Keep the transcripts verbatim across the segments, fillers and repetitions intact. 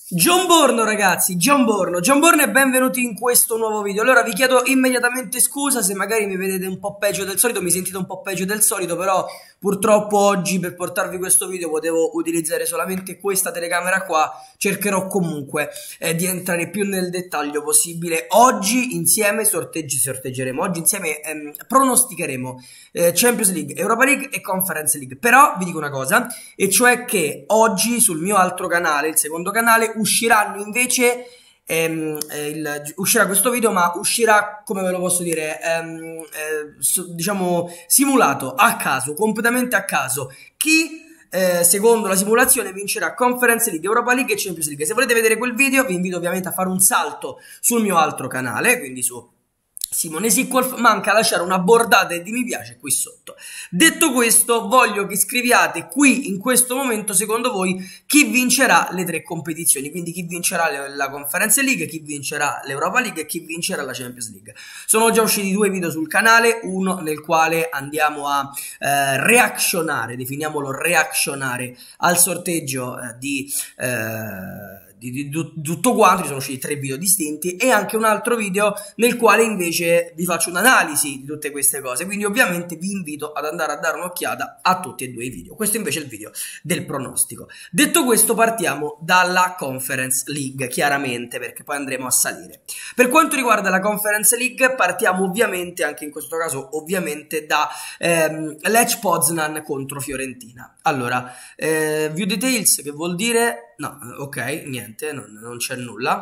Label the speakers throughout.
Speaker 1: Gianborno ragazzi, Gianborno, Gianborno e benvenuti in questo nuovo video. Allora vi chiedo immediatamente scusa se magari mi vedete un po' peggio del solito, mi sentite un po' peggio del solito, però purtroppo oggi per portarvi questo video potevo utilizzare solamente questa telecamera qua. Cercherò comunque eh, di entrare più nel dettaglio possibile. Oggi insieme sorteggi, sorteggeremo, oggi insieme ehm, pronosticheremo eh, Champions League, Europa League e Conference League. Però vi dico una cosa, e cioè che oggi sul mio altro canale, il secondo canale, usciranno invece ehm, eh, il, uscirà questo video, ma uscirà, come ve lo posso dire, ehm, eh, so, diciamo simulato a caso, completamente a caso. Chi eh, secondo la simulazione vincerà Conference League, Europa League e Champions League. Se volete vedere quel video vi invito ovviamente a fare un salto sul mio altro canale, quindi su Simone Sickolf, manca lasciare una bordata di mi piace qui sotto. Detto questo, voglio che scriviate qui in questo momento, secondo voi, chi vincerà le tre competizioni, quindi chi vincerà le, la Conference League, chi vincerà l'Europa League e chi vincerà la Champions League. Sono già usciti due video sul canale, uno nel quale andiamo a eh, reactionare, definiamolo reactionare, al sorteggio eh, di... Eh, Di, di, di tutto quanto, ci sono usciti tre video distinti, e anche un altro video nel quale invece vi faccio un'analisi di tutte queste cose, quindi ovviamente vi invito ad andare a dare un'occhiata a tutti e due i video. Questo invece è il video del pronostico. Detto questo, partiamo dalla Conference League, chiaramente, perché poi andremo a salire. Per quanto riguarda la Conference League, partiamo ovviamente, anche in questo caso ovviamente, da ehm, Lech Poznan contro Fiorentina. Allora, eh, view details, che vuol dire... No, ok, niente, non, non c'è nulla.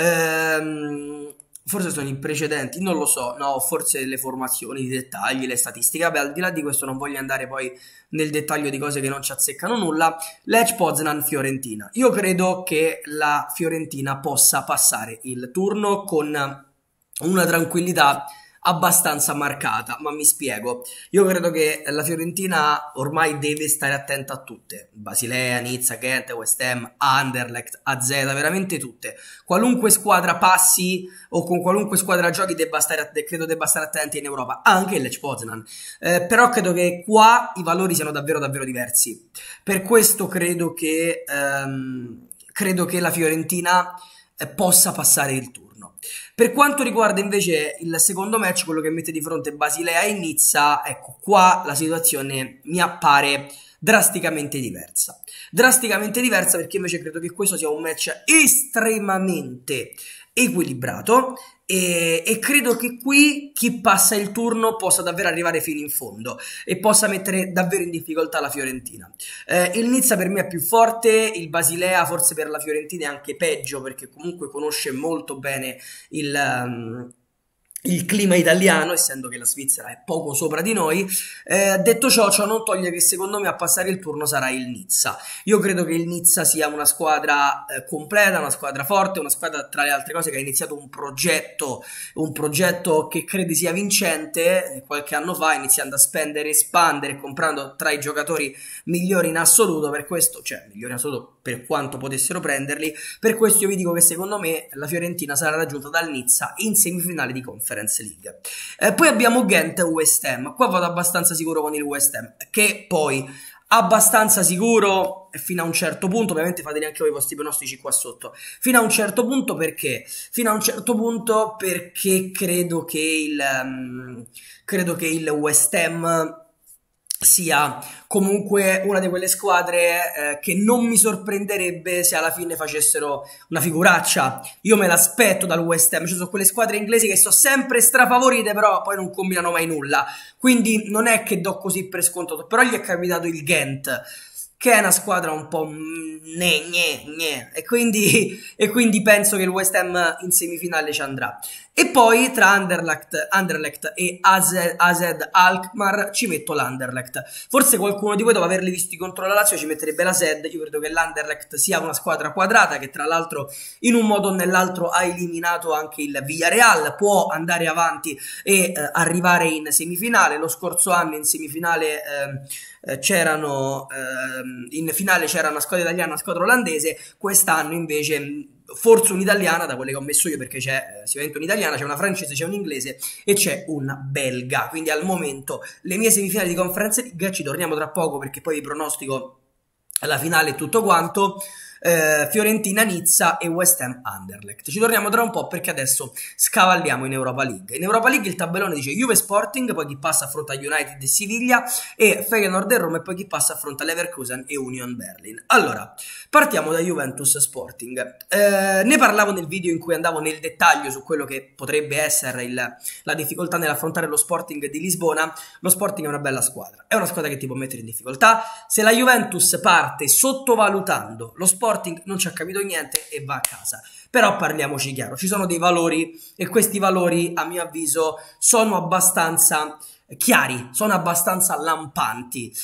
Speaker 1: Ehm, forse sono i precedenti, non lo so. No, forse le formazioni, i dettagli, le statistiche. Vabbè, al di là di questo non voglio andare poi nel dettaglio di cose che non ci azzeccano nulla. Lech Poznan Fiorentina. Io credo che la Fiorentina possa passare il turno con una tranquillità abbastanza marcata, ma mi spiego. Io credo che la Fiorentina ormai deve stare attenta a tutte: Basilea, Nizza, Ghent, West Ham, Anderlecht, A Z, veramente tutte. Qualunque squadra passi o con qualunque squadra giochi debba stare, credo debba stare attenti in Europa, anche il Lech Poznan. Eh, però credo che qua i valori siano davvero davvero diversi. Per questo credo che ehm, credo che la Fiorentina eh, possa passare il turno. Per quanto riguarda invece il secondo match, quello che mette di fronte Basilea e Nizza, ecco, qua la situazione mi appare drasticamente diversa. Drasticamente diversa perché invece credo che questo sia un match estremamente equilibrato e, e credo che qui chi passa il turno possa davvero arrivare fino in fondo e possa mettere davvero in difficoltà la Fiorentina. Eh, il Nizza per me è più forte, il Basilea forse per la Fiorentina è anche peggio, perché comunque conosce molto bene il... Um, il clima italiano, essendo che la Svizzera è poco sopra di noi. Eh, detto ciò, ciò non toglie che secondo me a passare il turno sarà il Nizza. Io credo che il Nizza sia una squadra eh, completa, una squadra forte, una squadra, tra le altre cose, che ha iniziato un progetto, un progetto che crede sia vincente eh, qualche anno fa, iniziando a spendere, espandere, comprando tra i giocatori migliori in assoluto. Per questo, cioè migliori in assoluto per quanto potessero prenderli, per questo io vi dico che secondo me la Fiorentina sarà raggiunta dal Nizza in semifinale di Conference League. Eh, poi abbiamo Ghent e West Ham. Qua vado abbastanza sicuro con il West Ham, che poi abbastanza sicuro fino a un certo punto. Ovviamente fate anche voi i vostri pronostici qua sotto. Fino a un certo punto, perché? Fino a un certo punto perché credo che il um, credo che il West Ham sia comunque una di quelle squadre eh, che non mi sorprenderebbe se alla fine facessero una figuraccia. Io me l'aspetto dal West Ham. Ci sono quelle squadre inglesi che sono sempre strafavorite, però poi non combinano mai nulla, quindi non è che do così per scontato. Però gli è capitato il Ghent, che è una squadra un po' ne, ne, ne. E, quindi, e quindi penso che il West Ham in semifinale ci andrà. E poi tra Anderlecht, Anderlecht e A Z, A Z Alkmaar ci metto l'Anderlecht. Forse qualcuno di voi, dopo averli visti contro la Lazio, ci metterebbe la Z. Io credo che l'Anderlecht sia una squadra quadrata, che tra l'altro in un modo o nell'altro ha eliminato anche il Villarreal, può andare avanti e eh, arrivare in semifinale. Lo scorso anno in semifinale eh, c'erano eh, in finale c'era una squadra italiana, una squadra olandese. Quest'anno invece forse un'italiana, da quelle che ho messo io, perché c'è eh, sicuramente un'italiana, c'è una francese, c'è un inglese e c'è una belga. Quindi al momento le mie semifinali di Conference League, ci torniamo tra poco perché poi vi pronostico la finale e tutto quanto. eh, Fiorentina-Nizza e West Ham-Anderlecht. Ci torniamo tra un po' perché adesso scavalliamo in Europa League. In Europa League il tabellone dice Juve Sporting, poi chi passa affronta United e Siviglia, e Feyenoord e Roma, e poi chi passa affronta Leverkusen e Union Berlin. Allora, partiamo da Juventus Sporting. Eh, ne parlavo nel video in cui andavo nel dettaglio su quello che potrebbe essere il, la difficoltà nell'affrontare lo Sporting di Lisbona. Lo Sporting è una bella squadra, è una squadra che ti può mettere in difficoltà. Se la Juventus parte sottovalutando lo Sporting non ci ha capito niente e va a casa. Però parliamoci chiaro, ci sono dei valori e questi valori a mio avviso sono abbastanza chiari, sono abbastanza lampanti,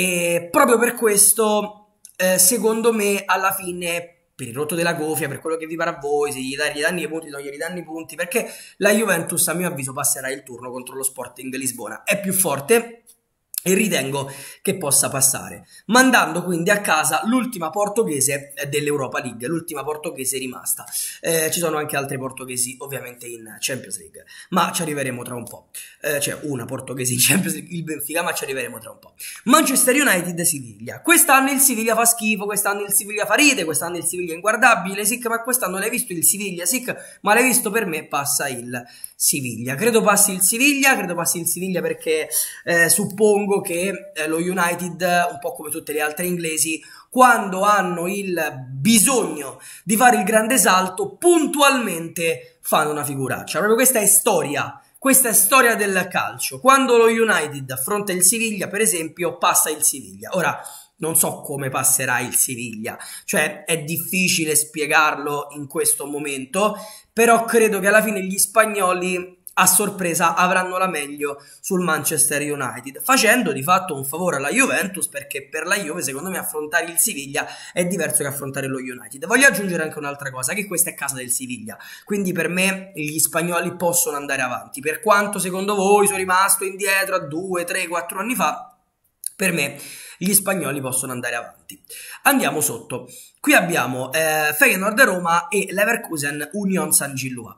Speaker 1: e proprio per questo eh, secondo me alla fine, per il rotto della gofia, per quello che vi pare a voi, se gli dai, gli danno i punti, non gli danno i punti, perché la Juventus a mio avviso passerà il turno contro lo Sporting Lisbona, è più forte e ritengo che possa passare, mandando quindi a casa l'ultima portoghese dell'Europa League, l'ultima portoghese rimasta. Eh, ci sono anche altri portoghesi ovviamente in Champions League, ma ci arriveremo tra un po'. Eh, c'è una portoghese in Champions League, il Benfica, ma ci arriveremo tra un po'. Manchester United Siviglia. Quest'anno il Siviglia fa schifo, quest'anno il Siviglia fa ride, quest'anno il Siviglia è inguardabile, sic, ma quest'anno l'hai visto il Siviglia, sic, ma l'hai visto, per me passa il Siviglia. Credo passi il Siviglia, credo passi il Siviglia perché eh, suppongo che eh, lo United, un po' come tutte le altre inglesi, quando hanno il bisogno di fare il grande salto, puntualmente fanno una figuraccia. Proprio questa è storia, questa è storia del calcio. Quando lo United affronta il Siviglia, per esempio, passa il Siviglia. Ora, non so come passerà il Siviglia, cioè è difficile spiegarlo in questo momento, però credo che alla fine gli spagnoli a sorpresa avranno la meglio sul Manchester United, facendo di fatto un favore alla Juventus, perché per la Juve secondo me affrontare il Siviglia è diverso che affrontare lo United. Voglio aggiungere anche un'altra cosa, che questa è casa del Siviglia, quindi per me gli spagnoli possono andare avanti, per quanto secondo voi sono rimasto indietro a due, tre, quattro anni fa, per me gli spagnoli possono andare avanti. Andiamo sotto, qui abbiamo eh, Feyenoord Roma e Leverkusen Union San Gilois.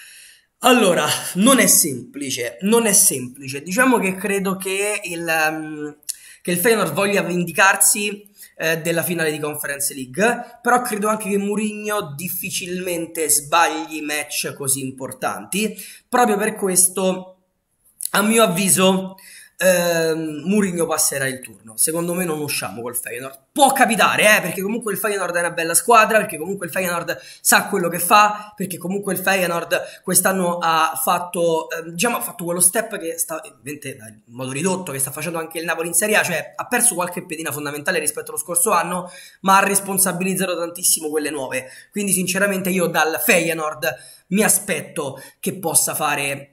Speaker 1: Allora, non è semplice, non è semplice, diciamo che credo che il, um, che il Feyenoord voglia vendicarsi eh, della finale di Conference League, però credo anche che Mourinho difficilmente sbagli match così importanti, proprio per questo, a mio avviso, Uh, Mourinho passerà il turno. Secondo me non usciamo col Feyenoord. Può capitare, eh, perché comunque il Feyenoord è una bella squadra, perché comunque il Feyenoord sa quello che fa, perché comunque il Feyenoord quest'anno ha fatto, eh, diciamo, ha fatto quello step che sta, ovviamente in modo ridotto, che sta facendo anche il Napoli in Serie A, cioè ha perso qualche pedina fondamentale rispetto allo scorso anno, ma ha responsabilizzato tantissimo quelle nuove. Quindi sinceramente io dal Feyenoord mi aspetto che possa fare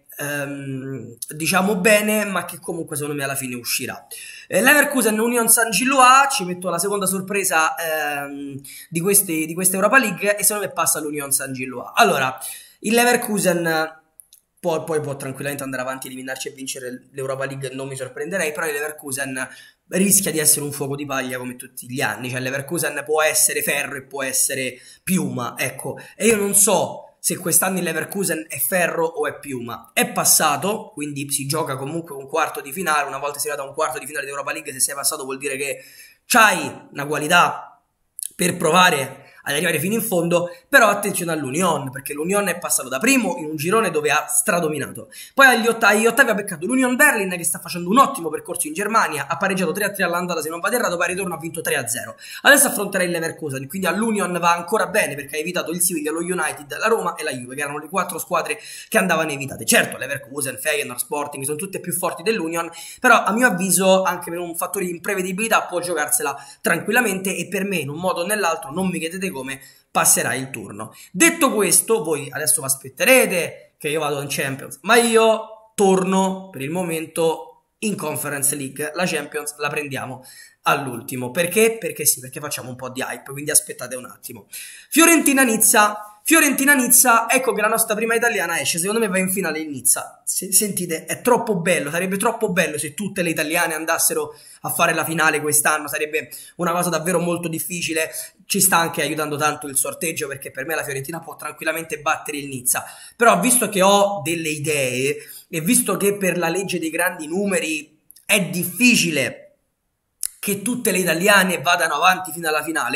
Speaker 1: Um, diciamo bene, ma che comunque secondo me alla fine uscirà. eh, Leverkusen Union San Gilois, ci metto la seconda sorpresa um, di queste di questa Europa League, e secondo me passa l'Union San Gilois. Allora, il Leverkusen poi, poi può tranquillamente andare avanti, eliminarci e vincere l'Europa League, non mi sorprenderei, però il Leverkusen rischia di essere un fuoco di paglia come tutti gli anni, cioè il Leverkusen può essere ferro e può essere piuma, ecco, e io non so se quest'anno il Leverkusen è ferro o è piuma. È passato, quindi si gioca comunque un quarto di finale, una volta sei arrivato a un quarto di finale di Europa League, se sei passato vuol dire che c'hai una qualità per provare ad arrivare fino in fondo, però attenzione all'Union, perché l'Union è passato da primo in un girone dove ha stradominato, poi agli ottavi, agli ottavi ha beccato l'Union Berlin, che sta facendo un ottimo percorso in Germania, ha pareggiato tre a tre all'andata se non vado errato, poi al ritorno ha vinto tre a zero, adesso affronterà il Leverkusen, quindi all'Union va ancora bene perché ha evitato il Siviglia, lo United, la Roma e la Juve, che erano le quattro squadre che andavano evitate. Certo, Leverkusen, Feyenoord, Sporting sono tutte più forti dell'Union, però a mio avviso anche per un fattore di imprevedibilità può giocarsela tranquillamente, e per me in un modo o nell'altro, non mi chiedete come, passerà il turno. Detto questo, voi adesso vi aspetterete che io vado in Champions, ma io torno per il momento in Conference League. La Champions la prendiamo all'ultimo. Perché? Perché sì, perché facciamo un po' di hype, quindi aspettate un attimo. Fiorentina-Nizza. Fiorentina-Nizza, ecco che la nostra prima italiana esce, secondo me va in finale in Nizza. Se, sentite, è troppo bello, sarebbe troppo bello se tutte le italiane andassero a fare la finale quest'anno, sarebbe una cosa davvero molto difficile. Ci sta anche aiutando tanto il sorteggio, perché per me la Fiorentina può tranquillamente battere il Nizza, però visto che ho delle idee e visto che per la legge dei grandi numeri è difficile che tutte le italiane vadano avanti fino alla finale,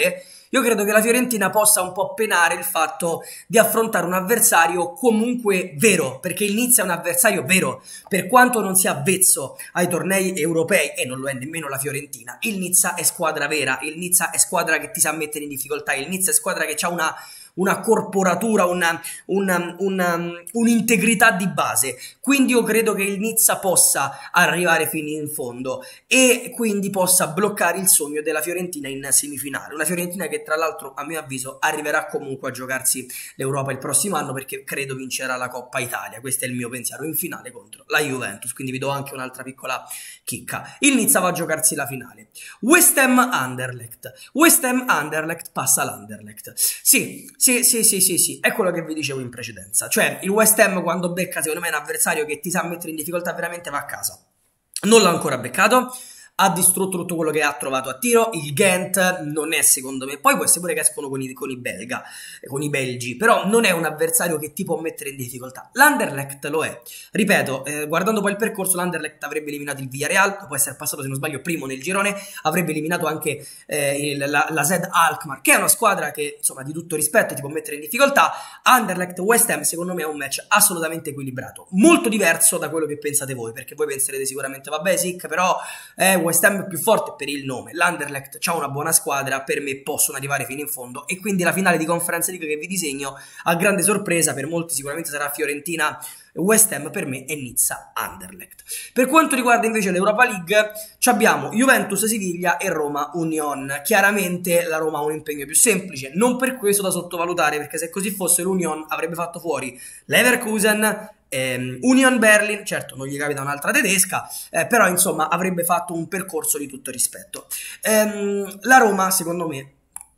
Speaker 1: Io credo che la Fiorentina possa un po' penare il fatto di affrontare un avversario comunque vero, perché il Nizza è un avversario vero, per quanto non sia avvezzo ai tornei europei, e non lo è nemmeno la Fiorentina. Il Nizza è squadra vera, il Nizza è squadra che ti sa mettere in difficoltà, il Nizza è squadra che ha una... una corporatura, una, una, una, un'integrità di base, quindi io credo che il Nizza possa arrivare fino in fondo e quindi possa bloccare il sogno della Fiorentina in semifinale, una Fiorentina che tra l'altro a mio avviso arriverà comunque a giocarsi l'Europa il prossimo anno perché credo vincerà la Coppa Italia, questo è il mio pensiero, in finale contro la Juventus, quindi vi do anche un'altra piccola chicca. Il Nizza va a giocarsi la finale. West Ham Anderlecht, West Ham Anderlecht passa l'Anderlecht, sì, Sì, sì, sì, sì, sì, è quello che vi dicevo in precedenza. Cioè, il West Ham quando becca, secondo me, un avversario che ti sa mettere in difficoltà veramente va a casa. Non l'ha ancora beccato, ha distrutto tutto quello che ha trovato a tiro, il Ghent non è secondo me, poi può essere pure che escono con i, con i belga, con i belgi, però non è un avversario che ti può mettere in difficoltà. L'Anderlecht lo è, ripeto, eh, guardando poi il percorso l'Anderlecht avrebbe eliminato il Villarreal, può essere passato se non sbaglio primo nel girone, avrebbe eliminato anche eh, il, la, la Zed Alkmaar, che è una squadra che insomma di tutto rispetto ti può mettere in difficoltà. Anderlecht West Ham secondo me è un match assolutamente equilibrato, molto diverso da quello che pensate voi, perché voi penserete sicuramente vabbè Sick, però eh, West Ham è più forte per il nome, l'Anderlecht c'ha una buona squadra, per me possono arrivare fino in fondo e quindi la finale di Conference League che vi disegno a grande sorpresa per molti sicuramente sarà Fiorentina West Ham, per me è Nizza Anderlecht. Per quanto riguarda invece l'Europa League abbiamo Juventus Siviglia e Roma Union. Chiaramente la Roma ha un impegno più semplice, non per questo da sottovalutare, perché se così fosse l'Union avrebbe fatto fuori Leverkusen, ehm, Union Berlin, certo non gli capita un'altra tedesca, eh, però insomma avrebbe fatto un percorso di tutto rispetto. Ehm, la Roma secondo me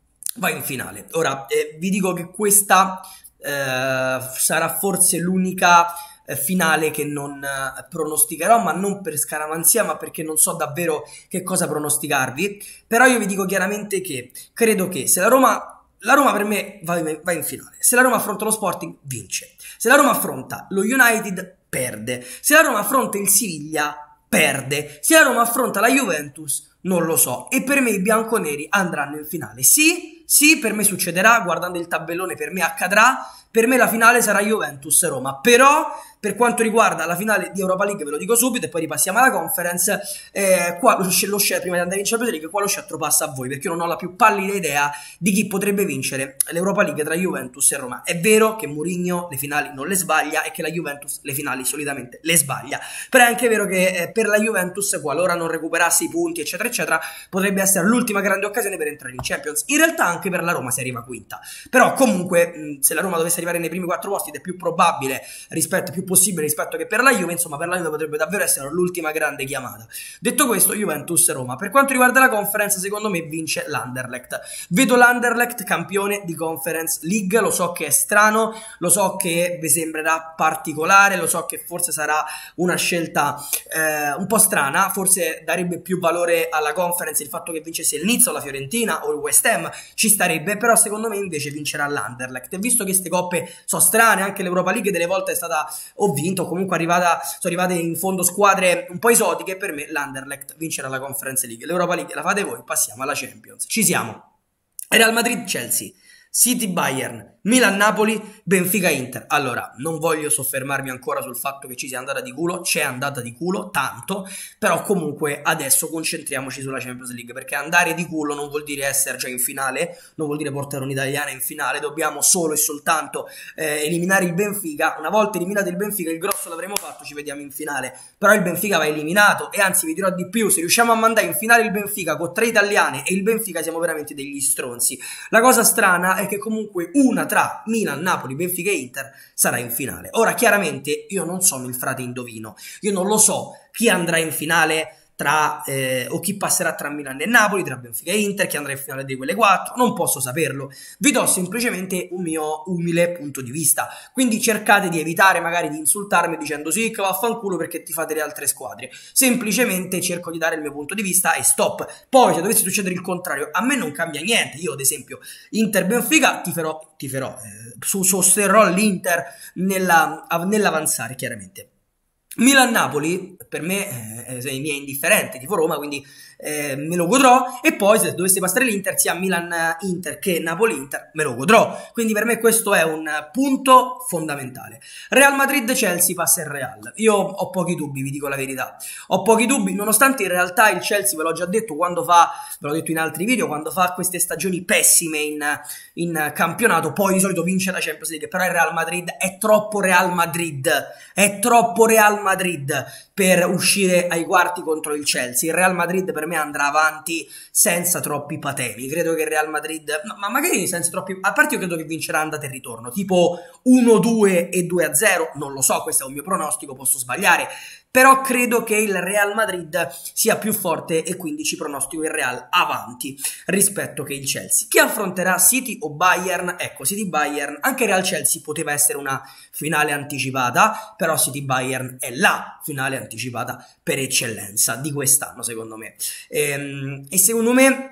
Speaker 1: va in finale. Ora eh, vi dico che questa eh, sarà forse l'unica finale che non eh, pronosticherò, ma non per scaramanzia, ma perché non so davvero che cosa pronosticarvi. Però io vi dico chiaramente che credo che se la Roma, la Roma per me va in, va in finale, se la Roma affronta lo Sporting vince, se la Roma affronta lo United perde, se la Roma affronta il Siviglia perde, se la Roma affronta la Juventus non lo so, e per me i bianconeri andranno in finale. Sì, sì, per me succederà, guardando il tabellone per me accadrà, per me la finale sarà Juventus-Roma, però per quanto riguarda la finale di Europa League ve lo dico subito e poi ripassiamo alla Conference, eh, qua lo, lo prima di andare in Champions League, qua lo scettro passa a voi, perché io non ho la più pallida idea di chi potrebbe vincere l'Europa League tra Juventus e Roma. È vero che Mourinho le finali non le sbaglia e che la Juventus le finali solitamente le sbaglia, però è anche vero che eh, per la Juventus, qualora non recuperasse i punti eccetera eccetera, potrebbe essere l'ultima grande occasione per entrare in Champions. In realtà anche per la Roma si arriva quinta, però comunque mh, se la Roma dovesse arrivare nei primi quattro posti ed è più probabile rispetto, più possibile rispetto che per la Juve, insomma per la Juve potrebbe davvero essere l'ultima grande chiamata. Detto questo, Juventus-Roma. Per quanto riguarda la Conference, secondo me vince l'Anderlecht. Vedo l'Anderlecht campione di Conference League, lo so che è strano, lo so che vi sembrerà particolare, lo so che forse sarà una scelta eh, un po' strana, forse darebbe più valore alla Conference il fatto che vincesse il Nizza o la Fiorentina o il West Ham, ci starebbe, però secondo me invece vincerà l'Anderlecht. E visto che queste coppe sono strane, anche l'Europa League delle volte è stata, ho vinto, comunque arrivata, sono arrivate in fondo squadre un po' esotiche, per me l'Anderlecht vincerà la Conference League. L'Europa League la fate voi, passiamo alla Champions. Ci siamo. Real Madrid-Chelsea, City-Bayern, Milan-Napoli, Benfica-Inter. Allora, non voglio soffermarmi ancora sul fatto che ci sia andata di culo, c'è andata di culo, tanto, però comunque adesso concentriamoci sulla Champions League, perché andare di culo non vuol dire essere già in finale, non vuol dire portare un'italiana in finale, dobbiamo solo e soltanto eh, eliminare il Benfica. Una volta eliminato il Benfica, il grosso l'avremo fatto, ci vediamo in finale, però il Benfica va eliminato, e anzi vi dirò di più, se riusciamo a mandare in finale il Benfica con tre italiane e il Benfica siamo veramente degli stronzi. La cosa strana è che comunque una tra Milan, Napoli, Benfica e Inter sarà in finale. Ora chiaramente io non sono il frate indovino, io non lo so chi andrà in finale tra eh, o chi passerà tra Milan e Napoli, tra Benfica e Inter, chi andrà in finale di quelle quattro, non posso saperlo, vi do semplicemente un mio umile punto di vista, quindi cercate di evitare magari di insultarmi dicendo sì che vaffanculo perché ti fate le altre squadre, semplicemente cerco di dare il mio punto di vista e stop. Poi se dovesse succedere il contrario a me non cambia niente, io ad esempio Inter-Benfica tiferò, tiferò eh, sosterrò l'Inter nell'avanzare chiaramente. Milan-Napoli per me eh, mi è indifferente, tifo Roma, quindi eh, me lo godrò, e poi se dovesse passare l'Inter, sia Milan-Inter che Napoli-Inter, me lo godrò. Quindi per me questo è un punto fondamentale. Real Madrid-Chelsea, passa il Real. Io ho pochi dubbi, vi dico la verità. Ho pochi dubbi, nonostante in realtà il Chelsea, ve l'ho già detto, quando fa, ve l'ho detto in altri video, quando fa queste stagioni pessime in, in campionato, poi di solito vince la Champions League. Però il Real Madrid è troppo Real Madrid, è troppo Real Madrid per uscire ai quarti contro il Chelsea. Il Real Madrid per me andrà avanti senza troppi patemi. Credo che il Real Madrid, ma magari senza troppi, a parte io credo che vincerà andata e ritorno, tipo uno due e due a zero, non lo so, questo è un mio pronostico, posso sbagliare, però credo che il Real Madrid sia più forte e quindi ci pronostico il Real avanti rispetto che il Chelsea. Chi affronterà, City o Bayern? Ecco, City-Bayern, anche Real-Chelsea poteva essere una finale anticipata, però City-Bayern è la finale anticipata per eccellenza di quest'anno, secondo me. E, e secondo me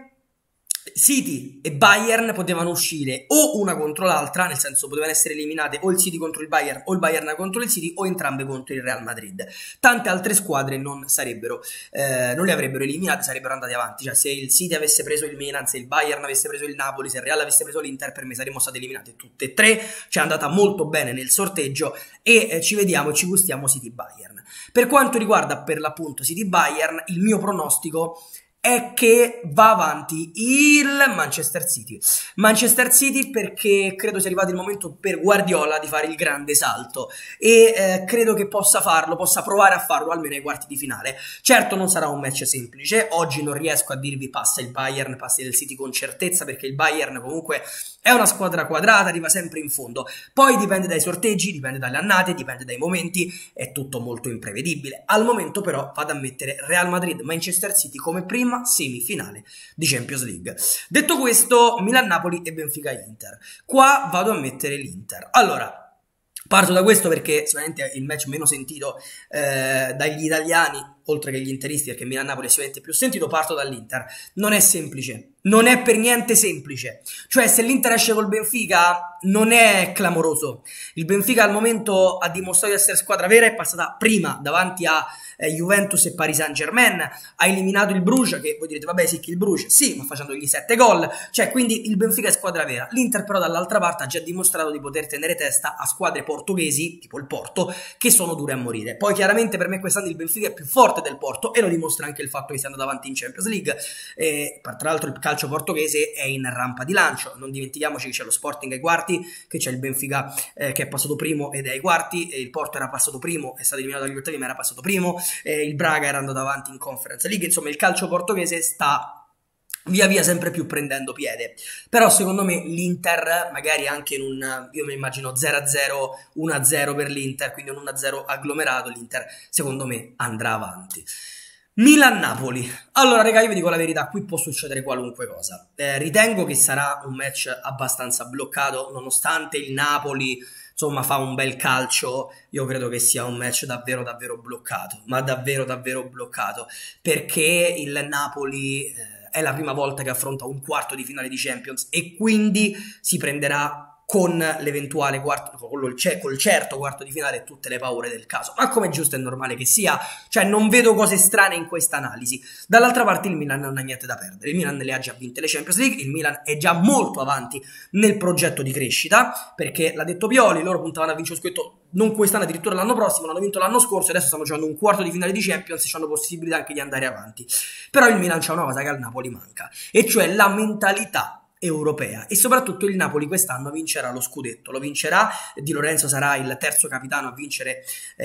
Speaker 1: City e Bayern potevano uscire o una contro l'altra, nel senso potevano essere eliminate o il City contro il Bayern o il Bayern contro il City, o entrambe contro il Real Madrid. Tante altre squadre non sarebbero, eh, non le avrebbero eliminate, sarebbero andate avanti. Cioè, se il City avesse preso il Milan, se il Bayern avesse preso il Napoli, se il Real avesse preso l'Inter, per me saremmo state eliminate tutte e tre. Ci è andata molto bene nel sorteggio e eh, ci vediamo e ci gustiamo City-Bayern. Per quanto riguarda per l'appunto City-Bayern, il mio pronostico è che va avanti il Manchester City. Manchester City perché credo sia arrivato il momento per Guardiola di fare il grande salto e eh, credo che possa farlo, possa provare a farlo almeno ai quarti di finale. Certo non sarà un match semplice, oggi non riesco a dirvi passa il Bayern, passa il City con certezza, perché il Bayern comunque è una squadra quadrata, arriva sempre in fondo. Poi dipende dai sorteggi, dipende dalle annate, dipende dai momenti, è tutto molto imprevedibile. Al momento però vado a mettere Real Madrid-Manchester City come prima semifinale di Champions League. Detto questo, Milan-Napoli e Benfica-Inter. Qua vado a mettere l'Inter. Allora, parto da questo perché sicuramente è il match meno sentito eh, dagli italiani, oltre che gli interisti, perché Milan-Napoli è sicuramente più sentito. Parto dall'Inter. Non è semplice, non è per niente semplice. Cioè, se l'Inter esce col Benfica non è clamoroso. Il Benfica al momento ha dimostrato di essere squadra vera, è passata prima davanti a eh, Juventus e Paris Saint-Germain, ha eliminato il Bruges, che voi direte vabbè sì che il Bruges, sì, ma facendogli sette gol, cioè quindi il Benfica è squadra vera. L'Inter però dall'altra parte ha già dimostrato di poter tenere testa a squadre portoghesi, tipo il Porto, che sono dure a morire. Poi chiaramente per me quest'anno il Benfica è più forte del Porto e lo dimostra anche il fatto che sia andato avanti in Champions League. E, tra l'altro il calcio portoghese è in rampa di lancio, non dimentichiamoci che c'è lo Sporting ai quarti, che c'è il Benfica eh, che è passato primo ed è ai quarti, e il Porto era passato primo, è stato eliminato dagli ottavi ma era passato primo, eh, il Braga era andato avanti in Conference League. Insomma, il calcio portoghese sta via via sempre più prendendo piede. Però secondo me l'Inter, magari anche in un, io mi immagino zero a zero, uno a zero per l'Inter, quindi un uno a zero agglomerato, l'Inter secondo me andrà avanti. Milan-Napoli. Allora raga, io vi dico la verità, qui può succedere qualunque cosa. Eh, ritengo che sarà un match abbastanza bloccato, nonostante il Napoli insomma fa un bel calcio. Io credo che sia un match davvero davvero bloccato, ma davvero davvero bloccato, perché il Napoli eh, è la prima volta che affronta un quarto di finale di Champions e quindi si prenderà con l'eventuale quarto, col certo quarto di finale, tutte le paure del caso, ma come è giusto e normale che sia, cioè non vedo cose strane in questa analisi. Dall'altra parte il Milan non ha niente da perdere, il Milan le ha già vinte le Champions League, il Milan è già molto avanti nel progetto di crescita, perché l'ha detto Pioli, loro puntavano a vincere lo scudetto non quest'anno, addirittura l'anno prossimo, l'hanno vinto l'anno scorso, adesso stanno giocando un quarto di finale di Champions e hanno possibilità anche di andare avanti. Però il Milan c'ha una cosa che al Napoli manca, e cioè la mentalità europea, e soprattutto il Napoli quest'anno vincerà lo scudetto, lo vincerà. Di Lorenzo sarà il terzo capitano a vincere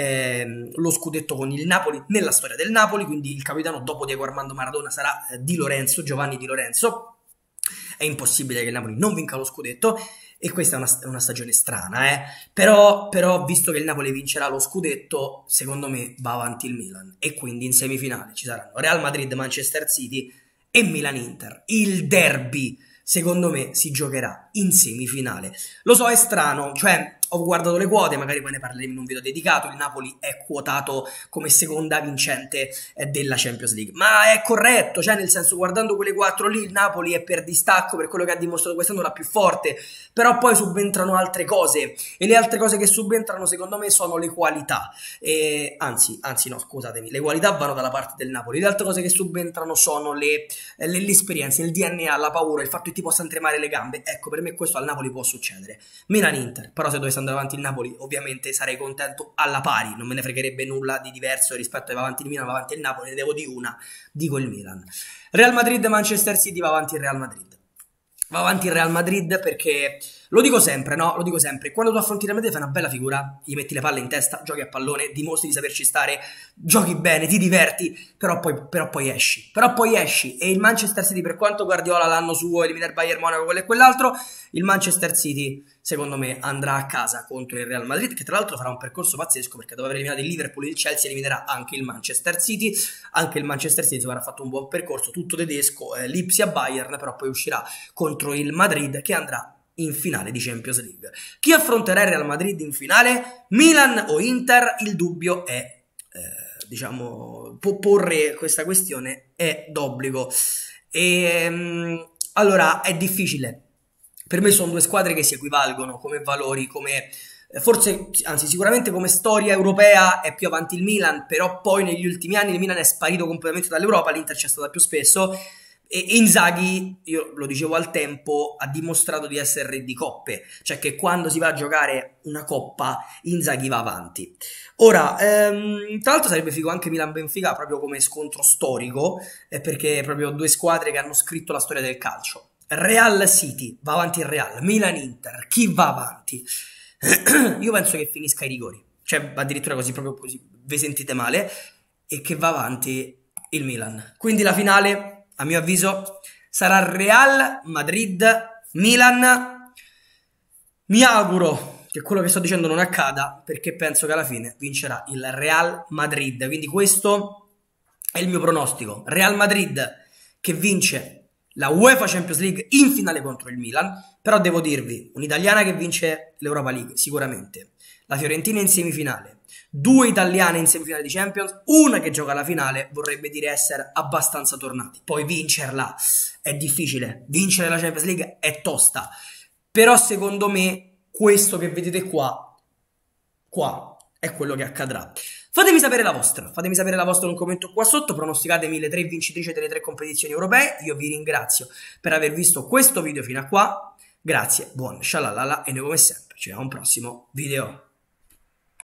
Speaker 1: eh, lo scudetto con il Napoli nella storia del Napoli, quindi il capitano dopo Diego Armando Maradona sarà eh, Di Lorenzo, Giovanni Di Lorenzo. È impossibile che il Napoli non vinca lo scudetto, e questa è una, una stagione strana, eh? però, però visto che il Napoli vincerà lo scudetto, secondo me va avanti il Milan, e quindi in semifinale ci saranno Real Madrid, Manchester City e Milan-Inter. Il derby secondo me si giocherà in semifinale. Lo so, è strano, cioè ho guardato le quote, magari poi ne parleremo in un video dedicato. Il Napoli è quotato come seconda vincente della Champions League, ma è corretto, cioè nel senso, guardando quelle quattro lì il Napoli è per distacco, per quello che ha dimostrato quest'anno, la più forte, però poi subentrano altre cose, e le altre cose che subentrano secondo me sono le qualità, e, anzi, anzi no scusatemi, le qualità vanno dalla parte del Napoli, le altre cose che subentrano sono le, le, le esperienze, il D N A, la paura, il fatto che ti possano tremare le gambe. Ecco, per me questo al Napoli può succedere. Milan-Inter, però se dovesse andare avanti il Napoli ovviamente sarei contento alla pari, non me ne fregherebbe nulla di diverso rispetto ai va avanti il Milan, va avanti il Napoli, ne devo di una, dico il Milan. Real Madrid-Manchester City, va avanti il Real Madrid. Va avanti il Real Madrid perché, lo dico sempre, no? Lo dico sempre, quando tu affronti il Real Madrid fai una bella figura, gli metti le palle in testa, giochi a pallone, dimostri di saperci stare, giochi bene, ti diverti, però poi, però poi esci. Però poi esci. E il Manchester City, per quanto Guardiola l'anno suo, eliminare il Bayern Monaco, quello e quell'altro, il Manchester City, secondo me, andrà a casa contro il Real Madrid, che tra l'altro farà un percorso pazzesco, perché dopo aver eliminato il Liverpool e il Chelsea eliminerà anche il Manchester City. Anche il Manchester City avrà fatto un buon percorso, tutto tedesco, eh, Lipsia Bayern, però poi uscirà contro il Madrid, che andrà in finale di Champions League. Chi affronterà il Real Madrid in finale? Milan o Inter? Il dubbio è, eh, diciamo, può porre questa questione è d'obbligo. E, um, allora, è difficile. Per me sono due squadre che si equivalgono come valori, come forse, anzi sicuramente come storia europea è più avanti il Milan, però poi negli ultimi anni il Milan è sparito completamente dall'Europa, l'Inter c'è stata più spesso, e Inzaghi, io lo dicevo al tempo, ha dimostrato di essere re di coppe, cioè che quando si va a giocare una coppa Inzaghi va avanti. Ora, ehm, tra l'altro sarebbe figo anche Milan-Benfica proprio come scontro storico, eh, perché proprio due squadre che hanno scritto la storia del calcio. Real City, va avanti il Real, Milan-Inter, chi va avanti? Io penso che finisca ai rigori, cioè addirittura così, proprio così, vi sentite male, e che va avanti il Milan. Quindi la finale, a mio avviso, sarà Real Madrid-Milan. Mi auguro che quello che sto dicendo non accada, perché penso che alla fine vincerà il Real Madrid. Quindi questo è il mio pronostico. Real Madrid che vince la UEFA Champions League in finale contro il Milan, però devo dirvi, un'italiana che vince l'Europa League, sicuramente. La Fiorentina in semifinale. Due italiane in semifinale di Champions, una che gioca alla finale, vorrebbe dire essere abbastanza tornati. Poi vincerla è difficile, vincere la Champions League è tosta, però secondo me questo che vedete qua, qua, è quello che accadrà. Fatemi sapere la vostra, fatemi sapere la vostra in un commento qua sotto, pronosticatemi le tre vincitrici delle tre competizioni europee. Io vi ringrazio per aver visto questo video fino a qua, grazie, buon shalalala e noi come sempre ci vediamo a un prossimo video.